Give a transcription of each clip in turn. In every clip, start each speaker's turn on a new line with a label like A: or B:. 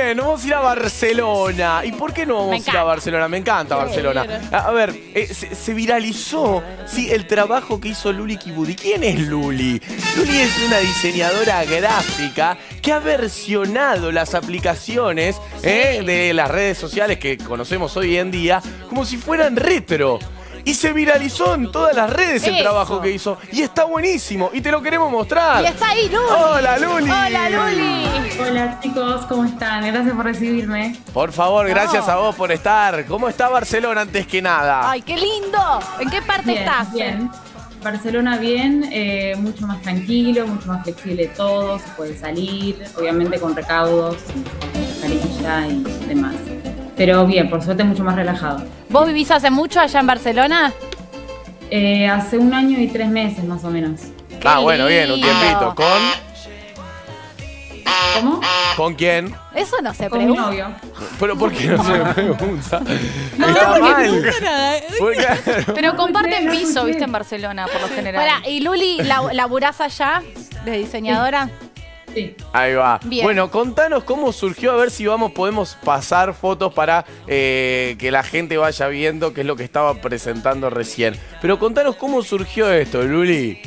A: bien, vamos a ir a Barcelona. ¿Y por qué no vamos a ir a Barcelona? Me encanta Barcelona. A ver, se viralizó, sí, el trabajo que hizo Luli Kibudi. ¿Quién es Luli? Luli es una diseñadora gráfica que ha versionado las aplicaciones de las redes sociales que conocemos hoy en día como si fueran retro. Y se viralizó en todas las redes el trabajo que hizo. Y está buenísimo. Y te lo queremos mostrar.
B: Y está ahí Luli.
A: ¡Hola, Luli!
B: ¡Hola, Luli!
C: Hola, chicos. ¿Cómo están? Gracias por recibirme.
A: Por favor, gracias a vos por estar. ¿Cómo está Barcelona antes que nada?
B: ¡Ay, qué lindo! ¿En qué parte estás?
C: Bien. Barcelona bien, mucho más tranquilo, mucho más flexible todo. Se puede salir, obviamente con recaudos, con mascarilla y demás. Pero bien, por suerte mucho más relajado.
B: ¿Vos vivís hace mucho allá en Barcelona?
C: Hace 1 año y 3 meses más o menos.
A: Bueno, bien, un tiempito.
C: ¿Cómo?
A: ¿Con quién?
B: Eso no se
C: Con mi
B: pregunta.
C: novio.
A: ¿Pero por qué no se me pregunta?
D: No,
A: Está
D: porque
A: mal.
D: no pregunta nada.
A: Claro.
E: Pero comparten
C: No
E: piso,
C: escuché.
E: viste, en Barcelona, por lo general.
B: Pará, ¿y Luli laburás allá de diseñadora?
C: Sí.
A: Ahí va.
B: Bien.
A: Bueno, contanos cómo surgió, a ver si podemos pasar fotos para que la gente vaya viendo qué es lo que estaba presentando recién. Pero contanos cómo surgió esto, Luli.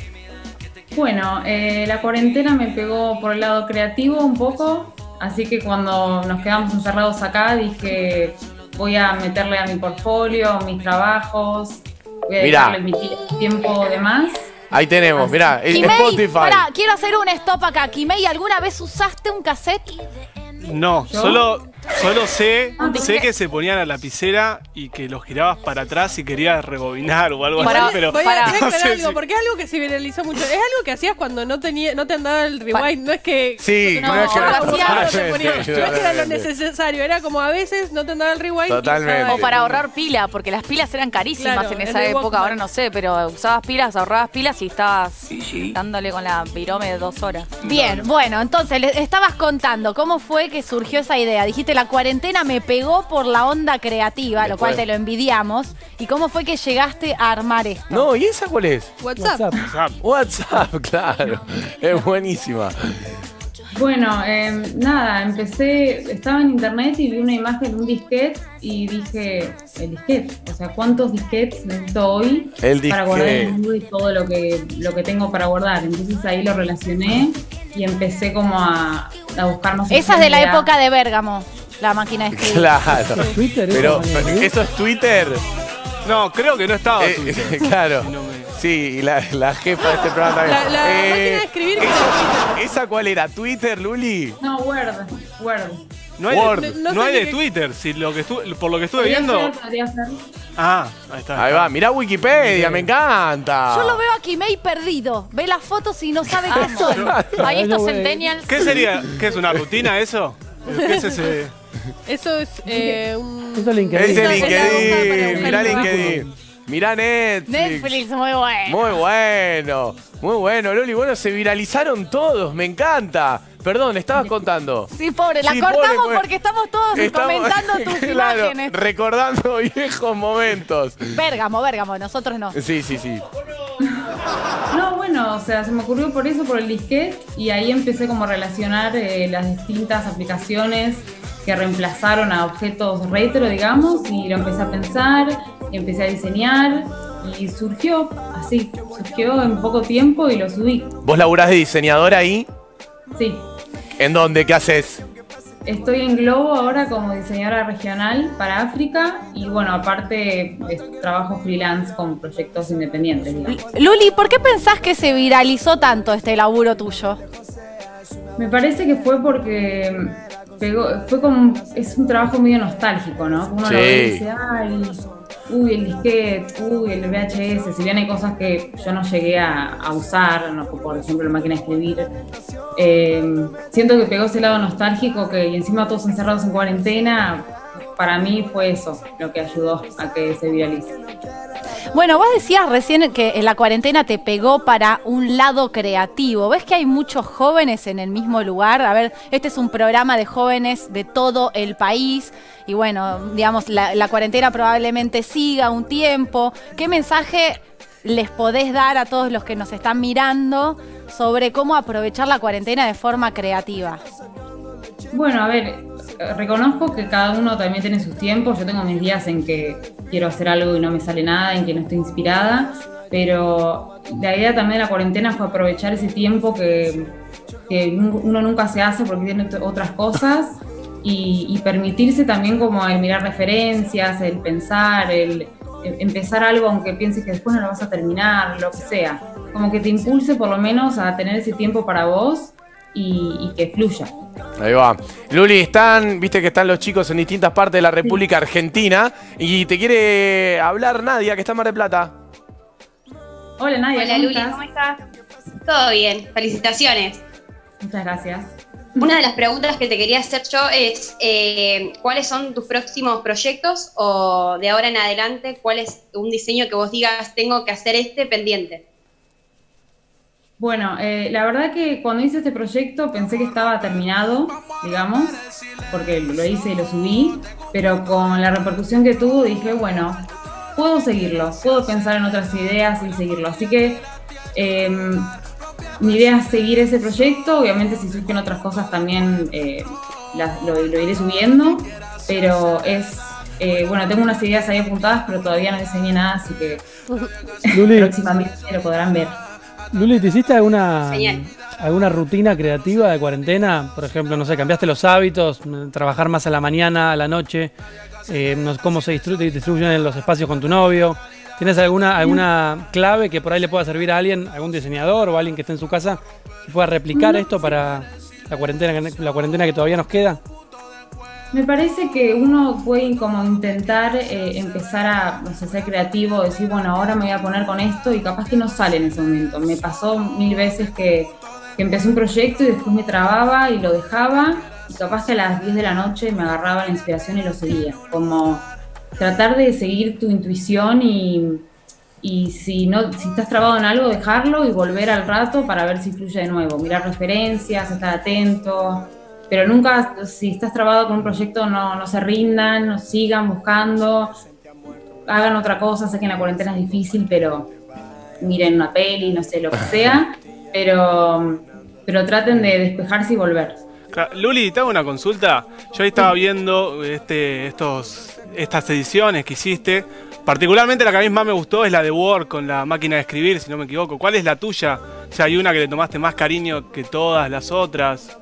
C: Bueno, la cuarentena me pegó por el lado creativo un poco, así que cuando nos quedamos encerrados acá dije voy a meterle a mi portfolio, mis trabajos, voy a dedicarle mi tiempo de más.
A: Ahí tenemos, mirá, Spotify.
B: Pará, quiero hacer un stop acá. Kimei, ¿alguna vez usaste un cassette?
D: No,
C: ¿Yo?
D: solo sé
B: ¿Qué?
D: que se ponían a la lapicera y que los girabas para atrás si querías rebobinar o algo
E: Para-
D: así, pero
E: voy
D: no
E: a
D: sé
E: aclarar
D: si-
E: algo, porque es algo que se viralizó mucho. Es algo que hacías cuando no te andaba el rewind. No es que...
A: Sí,
E: no,
A: no es que
E: yo lo hacía, no
A: totalmente,
E: te ponía- no es que era lo
A: totalmente.
E: necesario. Era como a veces no te andaba el rewind. y
A: Totalmente.
E: usaba O el- para ahorrar pila, porque las pilas eran carísimas Claro, en el esa de época. Walkman. Ahora no sé, pero usabas pilas, ahorrabas pilas y estabas dándole con la virome de 2 horas.
B: Bien, bueno, entonces le estabas contando cómo fue que surgió esa idea. Dijiste, la cuarentena me pegó por la onda creativa, lo cual te lo envidiamos. ¿Y cómo fue que llegaste a armar esto?
A: No, ¿y esa cuál es?
E: WhatsApp.
A: WhatsApp, claro. Es buenísima.
C: Bueno, nada, estaba en internet y vi una imagen de un disquete y dije, el disquete, o sea, ¿cuántos disquetes necesito hoy
A: El
C: para guardar
A: disquete.
C: el mundo y todo lo que tengo para guardar? Entonces ahí lo relacioné y empecé como a buscar más
B: Esa es de la
C: opciones
B: época de Bérgamo, la máquina de escribir.
A: Claro.
F: Twitter,
A: Pero,
F: eso,
A: ¿eso es Twitter?
D: No, creo que no estaba Twitter.
A: Claro.
D: No me-
A: Sí, y la jefa de este programa también.
E: La máquina de escribir que
A: ¿Esa cuál era? ¿Twitter, Luli?
C: No, Word.
D: No hay,
A: Word.
D: no
E: No sé
D: hay de
E: qué-
D: Twitter, si por lo que estuve
C: Podría
D: viendo.
C: ser, podría ser.
D: Ah, ahí está.
A: Ahí va, mirá Wikipedia, me encanta.
B: Yo lo veo a Kimei perdido. Ve las fotos y no sabe qué son.
E: Ahí estos
F: no, güey.
E: centennials.
D: ¿Qué sería? ¿Qué es una rutina eso? ¿Qué es ese?
E: Eso es un...
F: Eso es LinkedIn.
A: Es el
E: Esa es la hoja para
A: LinkedIn,
E: buscar
A: mirá
E: trabajo.
A: LinkedIn. Mirá Netflix.
B: Netflix, muy bueno.
A: Muy bueno, muy bueno, Loli. Bueno, se viralizaron todos, me encanta. Perdón, estabas contando.
B: Sí, pobre, la
A: Sí,
B: cortamos
A: pobre.
B: porque estamos todos comentando tus
A: Claro,
B: imágenes.
A: recordando viejos momentos.
B: Bérgamo, nosotros no.
A: Sí, sí, sí.
C: No, bueno, o sea, se me ocurrió por eso, por el disquete, y ahí empecé como a relacionar las distintas aplicaciones que reemplazaron a objetos retro, digamos, y lo empecé a pensar, y empecé a diseñar, y surgió en poco tiempo y lo subí.
A: ¿Vos laburás de diseñadora ahí?
C: Sí,
A: ¿En dónde? ¿Qué haces?
C: estoy en Globo ahora como diseñadora regional para África, y bueno, aparte trabajo freelance con proyectos independientes, digamos.
B: Luli, ¿por qué pensás que se viralizó tanto este laburo tuyo?
C: Me parece que fue porque es un trabajo medio nostálgico, ¿no? Uno
A: Sí.
C: lo ve y dice, ay, uy, el disquete, uy, el VHS, si bien hay cosas que yo no llegué a usar, ¿no? Por ejemplo la máquina de escribir, siento que pegó ese lado nostálgico y encima todos encerrados en cuarentena, para mí fue eso lo que ayudó a que se viralice.
B: Bueno, vos decías recién que en la cuarentena te pegó para un lado creativo. ¿Ves que hay muchos jóvenes en el mismo lugar? A ver, este es un programa de jóvenes de todo el país y bueno, digamos, la cuarentena probablemente siga un tiempo. ¿Qué mensaje les podés dar a todos los que nos están mirando sobre cómo aprovechar la cuarentena de forma creativa?
C: Bueno, a ver, reconozco que cada uno también tiene sus tiempos. Yo tengo mis días en que quiero hacer algo y no me sale nada, en que no estoy inspirada, pero la idea también de la cuarentena fue aprovechar ese tiempo que uno nunca se hace porque tiene otras cosas y permitirse también como el mirar referencias, el pensar, el empezar algo aunque pienses que después no lo vas a terminar, lo que sea. Como que te impulse por lo menos a tener ese tiempo para vos y que fluya.
A: Ahí va. Luli, viste que están los chicos en distintas partes de la República Argentina y te quiere hablar Nadia, que está en Mar del Plata.
C: Hola Nadia,
F: hola Luli, ¿cómo estás? Todo bien, felicitaciones.
C: Muchas gracias.
F: Una de las preguntas que te quería hacer yo es ¿cuáles son tus próximos proyectos o de ahora en adelante cuál es un diseño que vos digas tengo que hacer pendiente?
C: Bueno, la verdad que cuando hice este proyecto pensé que estaba terminado, digamos, porque lo hice y lo subí, pero con la repercusión que tuvo dije, bueno, puedo seguirlo, puedo pensar en otras ideas y seguirlo. Así que mi idea es seguir ese proyecto, obviamente si surgen otras cosas también lo iré subiendo, pero bueno, tengo unas ideas ahí apuntadas, pero todavía no diseñé nada, así que próximamente lo podrán ver.
G: Luli, ¿te hiciste alguna rutina creativa de cuarentena? Por ejemplo, no sé, cambiaste los hábitos, trabajar más a la mañana, a la noche, cómo se distribuyen los espacios con tu novio. ¿Tienes alguna clave que por ahí le pueda servir a alguien, algún diseñador o alguien que esté en su casa, que pueda replicar esto para la cuarentena que todavía nos queda?
C: Me parece que uno puede como intentar empezar a, no sé, ser creativo, decir, bueno, ahora me voy a poner con esto y capaz que no sale en ese momento. Me pasó 1000 veces que empecé un proyecto y después me trababa y lo dejaba y capaz que a las 10 de la noche me agarraba la inspiración y lo seguía. Como tratar de seguir tu intuición y si estás trabado en algo, dejarlo y volver al rato para ver si fluye de nuevo. Mirar referencias, estar atento. Pero nunca, si estás trabado con un proyecto, no se rindan, no sigan buscando, hagan otra cosa. Sé que en la cuarentena es difícil, pero miren una peli, no sé, lo que sea, pero traten de despejarse y volver.
D: Luli, te hago una consulta. Yo ahí estaba viendo estas ediciones que hiciste. Particularmente la que a mí más me gustó es la de Word con la máquina de escribir, si no me equivoco. ¿Cuál es la tuya? O sea, ¿hay una que le tomaste más cariño que todas las otras?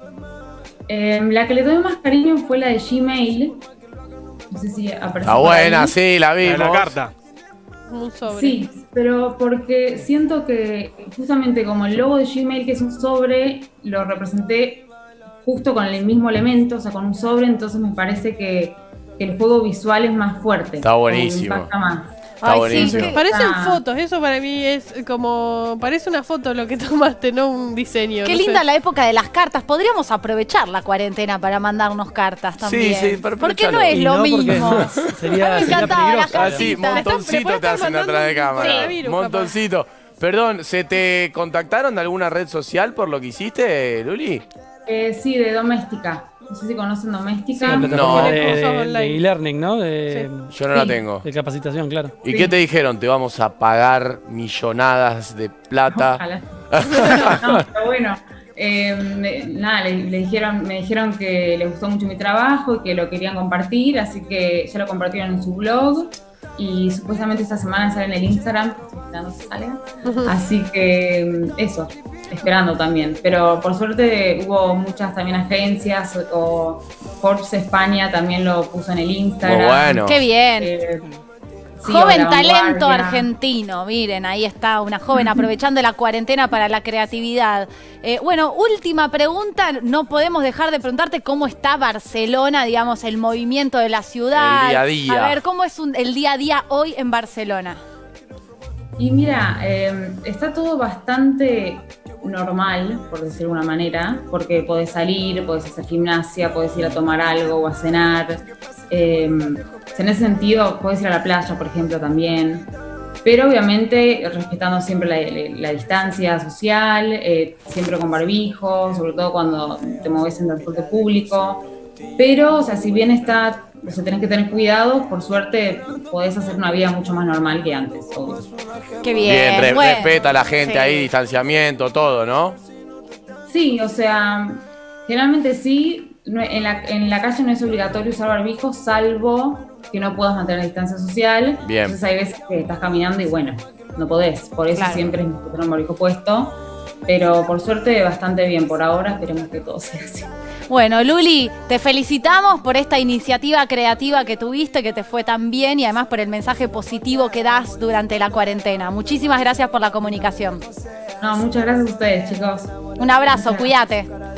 C: La que le tomé más cariño fue la de Gmail. No sé si apareció.
A: Está buena, sí, la vimos.
D: La carta.
H: Un sobre.
C: Sí, pero porque siento que justamente como el logo de Gmail, que es un sobre, lo representé justo con el mismo elemento, o sea, con un sobre, entonces me parece que el juego visual es más fuerte.
A: Está buenísimo.
C: Impacta más.
A: Está buenísimo.
H: Sí, parecen fotos, eso para mí es como, parece una foto lo que tomaste, no un diseño.
B: Qué linda la época de las cartas, podríamos aprovechar la cuarentena para mandarnos cartas también.
A: Sí,
B: ¿Por qué no es lo mismo?
G: Sería
B: me encantaba las
G: peligroso.
A: Así, montoncito te hacen atrás de cámara.
H: Sí.
A: Montoncito. Perdón, ¿se te contactaron de alguna red social por lo que hiciste, Luli?
C: Sí, de Doméstica. No sé si conocen Doméstica.
G: La plataforma de e-learning, ¿no?
A: Yo no la tengo.
G: De capacitación, claro.
A: ¿Y qué te dijeron? Te vamos a pagar millonadas de plata.
C: Ojalá. No, pero bueno, nada, me dijeron que les gustó mucho mi trabajo y que lo querían compartir, así que ya lo compartieron en su blog y supuestamente esta semana sale en el Instagram, estoy esperando que salga. Así que eso, esperando también. Pero por suerte hubo muchas también agencias, o Forbes España también lo puso en el Instagram.
A: Muy bueno.
B: Qué bien.
C: Sí,
B: joven
C: La
B: talento
C: Vanguardia.
B: argentino, miren, ahí está una joven aprovechando la cuarentena para la creatividad. Bueno, última pregunta, no podemos dejar de preguntarte cómo está Barcelona, digamos, el movimiento de la ciudad.
A: El día a día.
B: A ver, ¿cómo es el día a día hoy en Barcelona?
C: Y mira, está todo bastante normal, por decirlo de alguna manera, porque podés salir, podés hacer gimnasia, podés ir a tomar algo o a cenar. En ese sentido, podés ir a la playa, por ejemplo, también. Pero obviamente respetando siempre la distancia social, siempre con barbijo, sobre todo cuando te mueves en transporte público. Pero, o sea, si bien tenés que tener cuidado, por suerte podés hacer una vida mucho más normal que antes, obvio.
B: Qué bien.
A: Bien,
B: bueno,
A: respeta a la gente
B: sí.
A: ahí, distanciamiento, todo, ¿no?
C: Sí, o sea, generalmente sí, en la calle no es obligatorio usar barbijo, salvo que no puedas mantener la distancia social.
A: Bien.
C: Entonces hay veces que estás caminando y bueno, no podés. Por eso siempre es mejor tener un barbijo puesto. Pero por suerte bastante bien por ahora, esperemos que todo sea así.
B: Bueno, Luli, te felicitamos por esta iniciativa creativa que tuviste, que te fue tan bien y además por el mensaje positivo que das durante la cuarentena. Muchísimas gracias por la comunicación.
C: No, muchas gracias a ustedes, chicos.
B: Un abrazo, cuídate.